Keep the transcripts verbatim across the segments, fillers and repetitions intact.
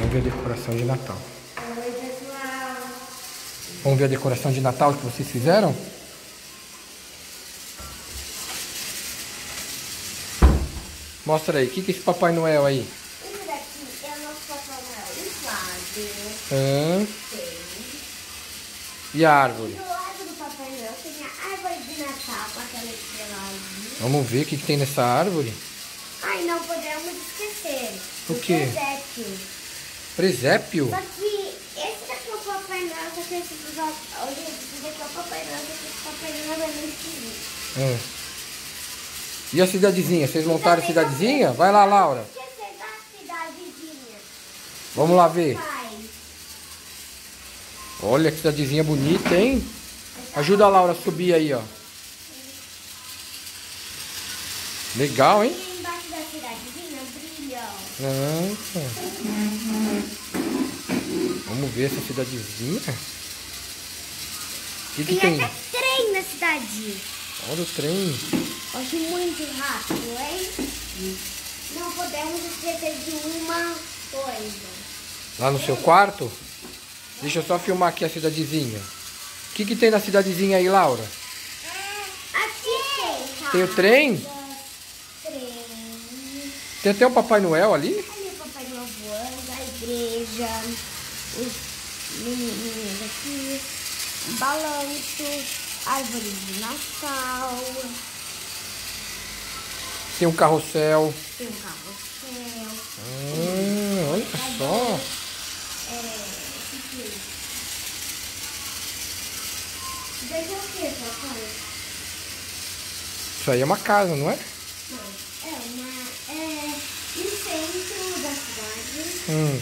Vamos ver a decoração de Natal. Oi, pessoal. Vamos ver a decoração de Natal que vocês fizeram? Mostra aí, o que, que é esse Papai Noel aí? Esse daqui é o nosso Papai Noel inflável. Hã? Tem. E a árvore? Do lado do Papai Noel tem a árvore de Natal com aquela estrela ali. Vamos ver o que, que tem nessa árvore? Ai, não podemos esquecer. O quê? presépio. Presépio? Só que esse daqui é o Papai Noel, só que esse daqui é o Papai Noel, só que esse Papai Noel é meio esquisito. Hã. E a cidadezinha? Vocês montaram a cidadezinha? Vai lá, Laura. Esquecer da cidadezinha. Vamos lá ver. Pai. Olha que cidadezinha bonita, hein? Ajuda a Laura a subir aí, ó. Legal, hein? E embaixo da cidadezinha brilha. Nossa. Vamos ver essa cidadezinha. O que, que Tem tem? até trem na cidade. Olha o trem. Acho muito rápido, hein? Não podemos esquecer de uma coisa. Lá no seu quarto? Deixa eu só filmar aqui a cidadezinha. O que, que tem na cidadezinha aí, Laura? Aqui tem. Tem o trem? Trem. Tem até o Papai Noel ali? Ali o Papai Noel voando, a igreja, os menininhos aqui, um balanço, árvore de Natal, Tem um carrossel. tem um carrossel. Hum, olha só. É, o que que é isso? Isso daqui é o que, papai? Isso aí é uma casa, não é? Não, é uma. É no centro da cidade. Hum.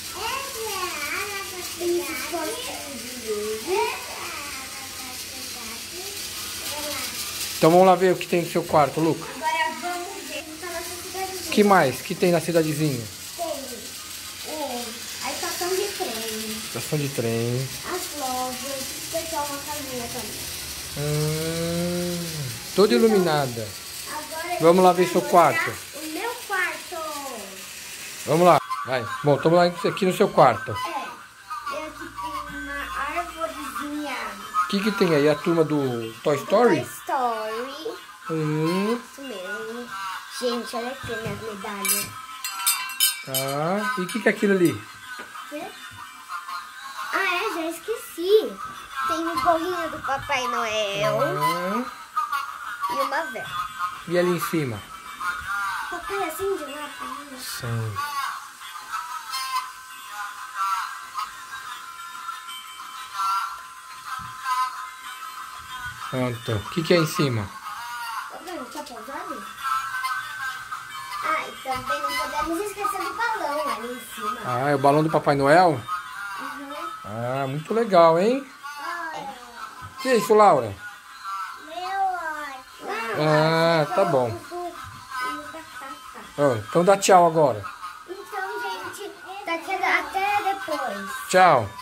Tem esses postinhos de luz. Então vamos lá ver o que tem no seu quarto, Luca. Agora vamos ver como tá a nossa cidadezinha. O que mais que tem na cidadezinha? Tem o, a estação de trem, Estação de trem. as lojas, o pessoal uma casinha também. Hum, toda iluminada. Agora Vamos lá eu ver vou seu mostrar quarto. O meu quarto. Vamos lá. Vai. Bom, estamos lá aqui no seu quarto. É, e aqui tem uma arvorezinha. O que, que tem aí? A turma do Toy Story? Toy Story. Hum, Isso mesmo. Gente, olha aqui minhas medalhas. tá. E o que, que é aquilo ali? Quê? Ah, é, já esqueci. Tem um gorrinho do Papai Noel Ah, e uma vela. e ali em cima? Papai, assim de lá, Sim. Pronto. O que, que é em cima? tá vendo? Tá pousado? Ah, e também não podemos esquecer do balão ali em cima. Ah, é o balão do Papai Noel? Uhum. Ah, muito legal, hein? Olha. O que é isso, Laura? Meu olho. Ah, tá bom. Ó, então dá tchau agora. Então, gente, daqui até depois. Tchau.